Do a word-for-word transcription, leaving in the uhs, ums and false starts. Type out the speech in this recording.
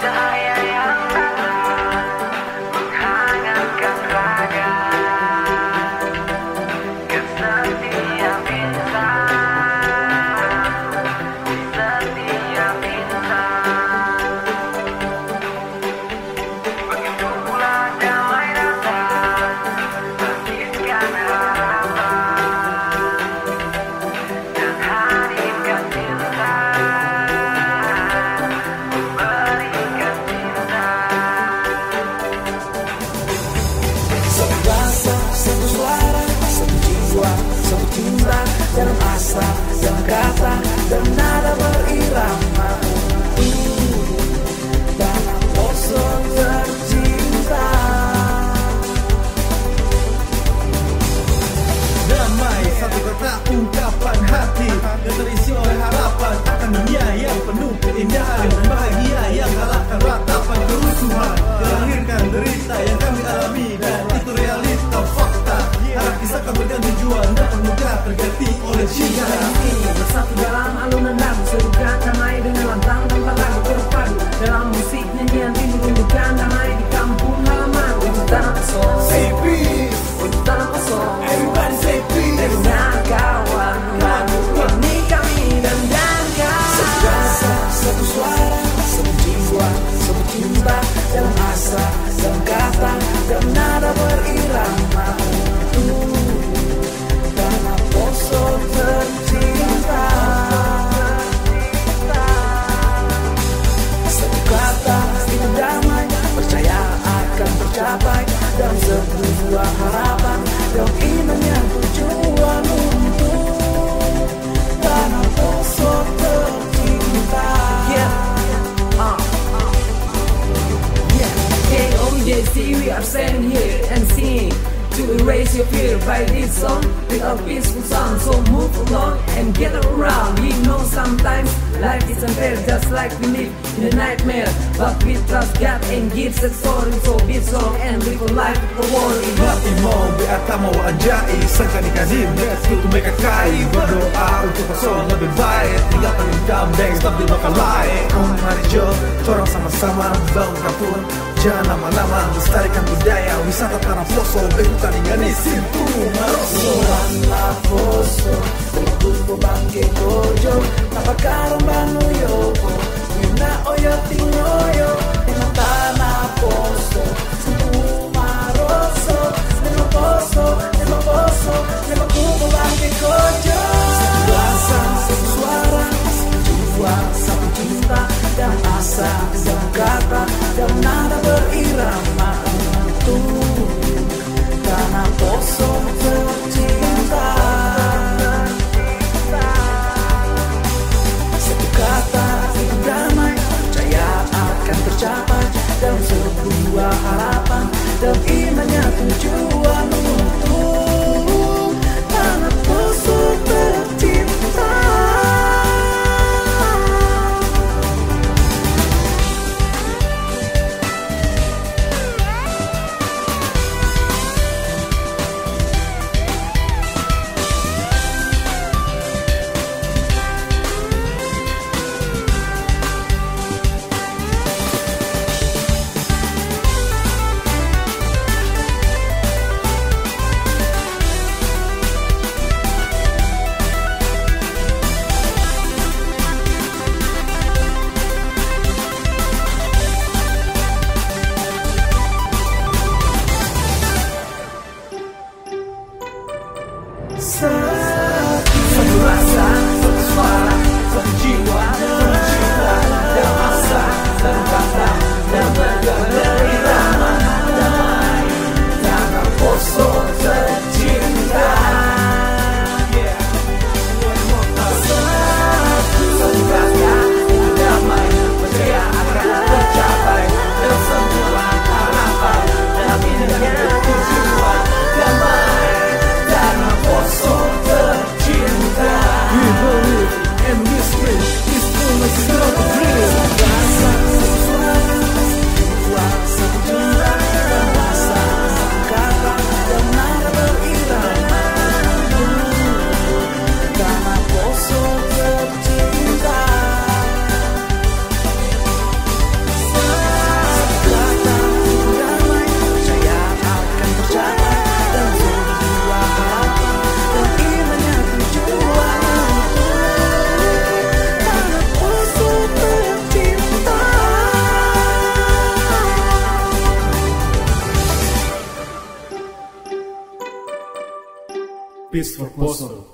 cahaya yang terang menghangatkan raga, ke setiap bintang, di setiap bintang. Begitu pula damai datang, bangkitkan harapan dan hadirkan cinta, memberikan cinta. Satu rasa, satu suara, satu jiwa, satu cinta, dalam asa, dalam kata, dalam nada berirama. Uh, dalam poso tercinta. Damai, satu kata ungkapan hati yang terisi oleh harapan akan dunia yang penuh keindahan dan bahagia yang kalahkan ratapan kerusuhan, melahirkan derita yang kami alami, dan itu realita fakta. Harap kisahkan berganti tujuan dan permukaan terganti oleh cinta. Ini bersatu dalam alunan lagu, serukan damai dengan lantang tanpa lagu terpadu. Dalam musik nyanyian ini rindukan damai di kampung halaman. Untuk tanah kosong, Say peace, untuk tanah kosong, everybody say peace. dengan kawan lagu ini kami dan jangan. Satu rasa, satu suara, satu jiwa, satu cinta, dalam asa, dalam kata, dalam nada berirama. Uh, tanah poso tercinta. Satu kata itu damai, percaya akan tercapai dalam sebuah harapan, dalam indahnya tujuan untuk tanah poso tercinta. Yeah, uh, yeah. K O J C, we are standing here and singing to erase your fear by this song with a peaceful sound. So move along and get around. We know sometimes life isn't fair, just like we live in a nightmare, but we trust God and give the story. So be strong and live a life with the worry. Berarti mau beata mau anjai, sangka nikahin untuk mereka kai. Berdoa untuk kosong lebih baik, tinggalkan dendam dan stop di bakal lain. Om mari jo, orang sama-sama bangun kampung. Jangan lama-lama lestarikan budaya wisata tanah poso, behutan hingga Nisintu Maroso. Tanah poso, kuku bangke kojo, napakarang banu yoko, wina oyo tingoyo, ina tanah poso, Nisintu Maroso, nema poso, nema poso, nema kuku bangke kojo. Satu rasa, satu suara, satu jiwa, satu cinta, dan asa, dalam kata, dalam nada berirama. Untuk tanah poso tercinta. Satu kata itu Peace for Poso.